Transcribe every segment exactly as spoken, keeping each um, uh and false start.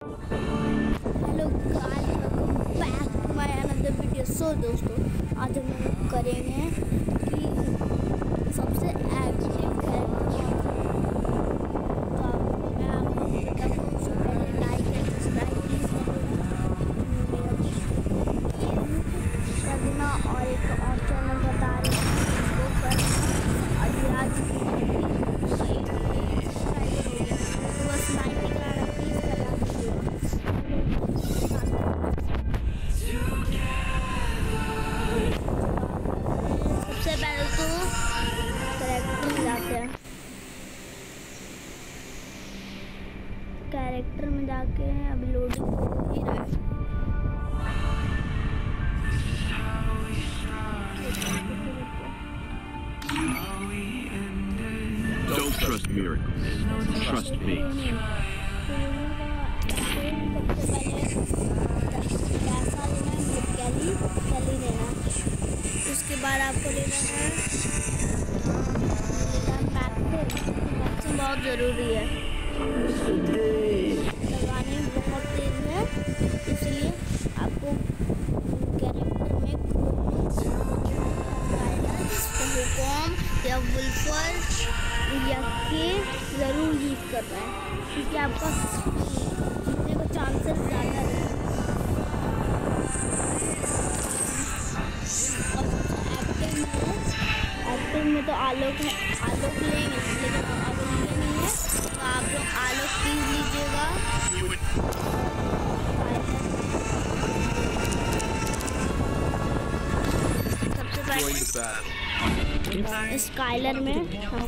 Hello guys, welcome back to my another video. So दोस्तों, आज हम लोग करेंगे कि सबसे एक्टिव कैरेक्टर तो आप मैं आपको बताऊँ उससे पहले लाइक एंड सब्सक्राइब प्लीज़ कर देना और एक और चैनल बता रहे हैं वो कर अभी आज तो बस नाइन्टी का प्लीज़ करा दीजिएगा। सबसे पहले तो कैरेक्टर में जाते हैं। कैरेक्टर में जाके अभी लोडिंग हो ही रहा है। Don't trust miracles. Trust me. पैसा लेना है, कैली कैली लेना। उसके बाद आपको लेना है मैक्सिम, बहुत ज़रूरी है। लगाने बहुत तेज है, इसलिए आपको कैरेक्टर में हुकूम या वुल्फर या के ज़रूर यूज़ करना है, क्योंकि आपका जीतने का चांसेस ज़्यादा है। एक्टिव में तो आलोक है, आलोक लेंगे, लेकिन आलोक लिए नहीं है तो आप लोग आलोक प्लीज लीजिएगा। सबसे पहले स्काइलर में हम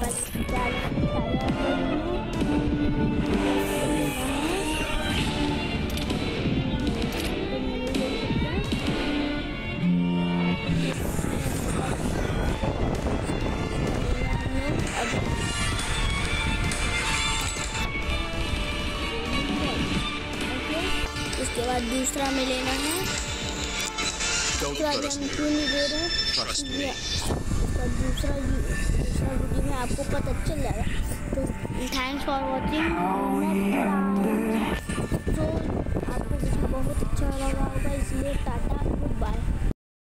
उसके बाद दूसरा में लेना है। दूसरा हम क्यों नहीं दे रहे हैं, उसका दूसरा दूसरा वीडियो में आपको पता चल जाएगा। तो थैंक्स फॉर वॉचिंग। तो आपको वीडियो बहुत अच्छा लगा होगा, इसलिए टाटा, गुड बाय।